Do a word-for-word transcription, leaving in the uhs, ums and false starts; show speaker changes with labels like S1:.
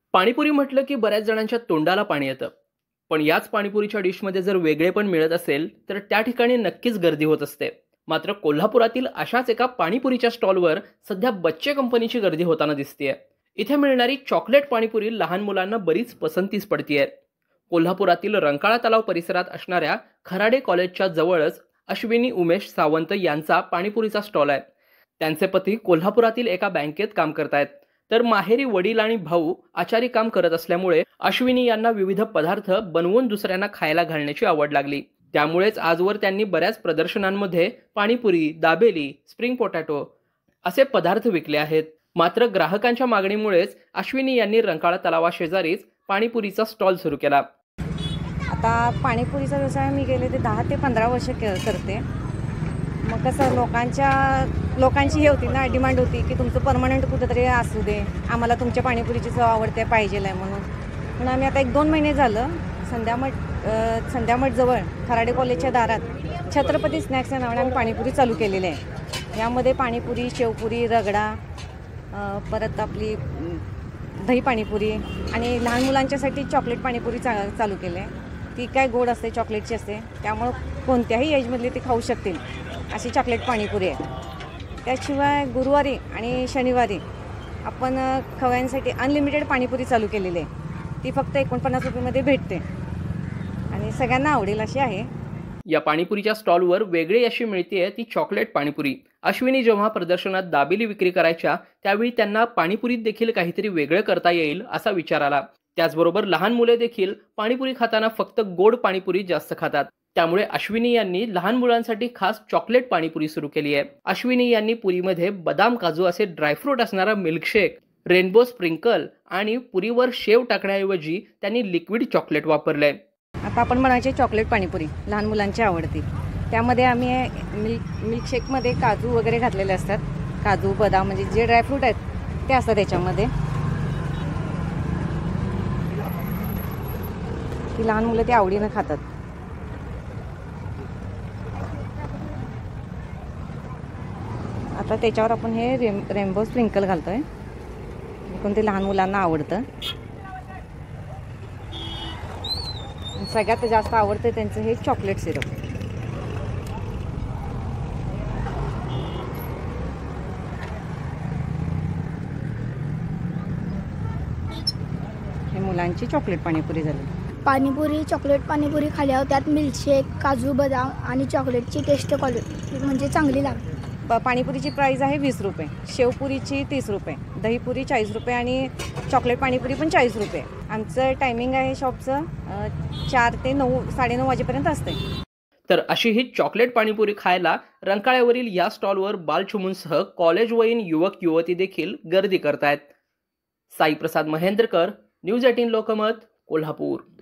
S1: पाणीपुरी म्हटलं की बऱ्याच जणांच्या तोंडाला पाणी येतं. पण याच पाणीपुरीच्या डिशमध्ये जर वेगळेपण मिळत असेल तर त्या ठिकाणी नक्कीच गर्दी होत असते. मात्र कोल्हापुरातील अशाच एका पाणीपुरीच्या स्टॉलवर सध्या बच्चे कंपनीची गर्दी होताना दिसतेय. इथे मिळणारी चॉकलेट पाणीपुरी लहान मुलांना बरीच पसंतीस पडतीये. कोल्हापुरातील रंकाळा तलाव परिसरात असणाऱ्या खराडे कॉलेजच्या जवळच अश्विनी उमेश सावंत यांचा पाणीपुरीचा स्टॉल आहे. त्यांचे पती कोल्हापुरातील एका बँकेत काम करतायत. तर माहेरी वडील आणि भाऊ आचारी काम करत असल्यामुळे अश्विनी यांना विविध पदार्थ बनवून दुसऱ्यांना खायला घालण्याची आवड लागली. त्यामुळेच आजवर त्यांनी बऱ्याच प्रदर्शनांमध्ये पाणीपुरी, दाबेली, स्प्रिंग पोटॅटो असे पदार्थ विकले आहेत. मात्र ग्राहकांच्या मागणीमुळेच अश्विनी यांनी रंकाळा तलावाशेजारीच पाणीपुरीचा स्टॉल सुरू केला.
S2: आता पाणीपुरीचा व्यवसाय मी गेले ते दहा ते पंधरा वर्ष करते. मग कसं लोकांच्या लोकांची हे होती ना, डिमांड होती की तुमचं परमनंट कुठंतरी असू दे, आम्हाला तुमच्या पाणीपुरीची चव आवडते पाहिजे आहे म्हणून. म्हणून आम्ही आता एक दोन महिने झालं संध्यामठ संध्यामठजवळ खराडे कॉलेजच्या दारात छत्रपती स्नॅक्स या नावाने आम्ही पाणीपुरी चालू केलेली आहे. यामध्ये पाणीपुरी, शेवपुरी, रगडा, परत आपली दही पाणीपुरी आणि लहान मुलांच्यासाठी चॉकलेट पाणीपुरी चा चालू केली आहे. ती काय गोड असते, चॉकलेटची असते, त्यामुळं कोणत्याही एजमधले ती खाऊ शकतील अशी चॉकलेट पाणीपुरी आहे. त्याशिवाय गुरुवारी आणि शनिवारी आपण खवयांसाठी अनलिमिटेड पाणीपुरी चालू केलेली आहे. ती फक्त एकोणपन्नास रुपयेमध्ये भेटते आणि सगळ्यांना आवडेल अशी आहे.
S1: या पाणीपुरीच्या स्टॉलवर वेगळी अशी मिळते ती चॉकलेट पाणीपुरी. अश्विनी जेव्हा प्रदर्शनात दाबेली विक्री करायच्या त्यावेळी त्यांना पाणीपुरीत देखील काहीतरी वेगळं करता येईल असा विचार आला. त्याचबरोबर लहान मुले देखील पाणीपुरी खाताना फक्त गोड पाणीपुरी जास्त खातात. त्यामुळे अश्विनी यांनी लहान मुलांसाठी खास चॉकलेट पाणीपुरी सुरू केली आहे. अश्विनी यांनी पुरीमध्ये बदाम, काजू असे ड्रायफ्रूट असणारा मिल्कशेक, रेनबो स्प्रिंकल आणि पुरीवर शेव टाकण्याऐवजी त्यांनी लिक्विड चॉकलेट वापरलंय.
S2: आता आपण म्हणायचे चॉकलेट पाणीपुरी लहान मुलांची आवडती. त्यामध्ये आम्ही मिल्क मिल्कशेकमध्ये काजू वगैरे घातलेले असतात. काजू, बदाम म्हणजे जे ड्रायफ्रूट आहेत ते असतात त्याच्यामध्ये. की लहान मुलं ते आवडीनं खातात. आता त्याच्यावर आपण हे रेम रेनबो स्प्रिंकल घालतोय, पण ते लहान मुलांना आवडतं. सगळ्यात जास्त आवडतं त्यांचं हे चॉकलेट सिरप. हे मुलांची चॉकलेट पाणीपुरी झाली.
S3: पाणीपुरी, चॉकलेट पाणीपुरी खाल्यावर त्यात मिल्कशेक, काजू, बदाम आणि चॉकलेटची टेस्ट क्वालिटी म्हणजे चांगली लागते.
S2: पाणीपुरीची प्राईस आहे वीस रुपये, शेवपुरीची तीस रुपये, दहीपुरी चाळीस रुपये आणि चॉकलेट पाणीपुरी पण चाळीस रुपये. आमचं टायमिंग आहे शॉपचं चार ते नऊ साडेनऊ वाजेपर्यंत असते.
S1: तर अशी ही चॉकलेट पाणीपुरी खायला रंकाळ्यावरील या स्टॉलवर बालचिमूंसह कॉलेजवयीन युवक युवती देखील गर्दी करतायत. साई प्रसाद महेंद्रकर, न्यूज अठरा लोकमत, कोल्हापूर.